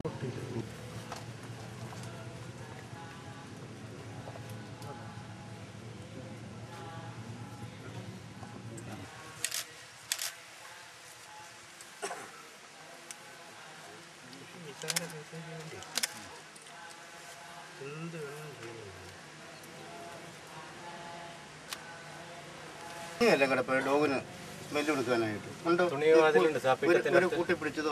എല്ലാം കിടപ്പ് ഡോഗിന് സ്മെല്ല് കൊടുക്കാനായിട്ട് ഉണ്ടോ? കൂട്ടി പിടിച്ചതോ?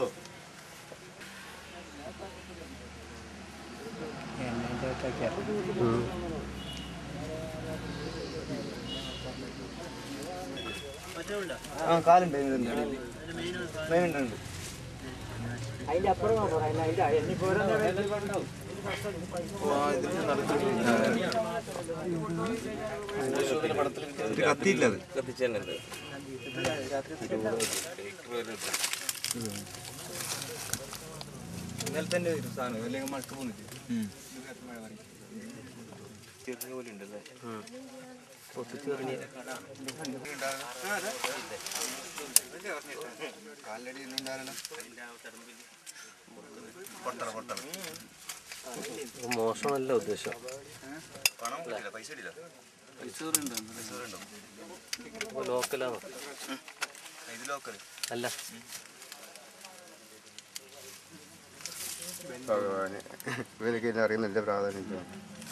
കാലുണ്ട് മെയിനുണ്ട്. അതിന്റെ അപ്പുറം കത്തിയില്ല, അത് കത്തിച്ചല്ലേ ഇന്നലെ തന്നെ വരും സാധനം, അല്ലെങ്കിൽ മഴക്ക് പോകുന്നില്ല. ചെറിയ പോലെ ഉണ്ടല്ലേ കാലടി മോശമല്ല ഉദ്ദേശം. ലോക്കലാണോ? അല്ല ഭഗവാന് ഇവനൊക്കെ അറിയുന്നില്ല പ്രാധാന്യം.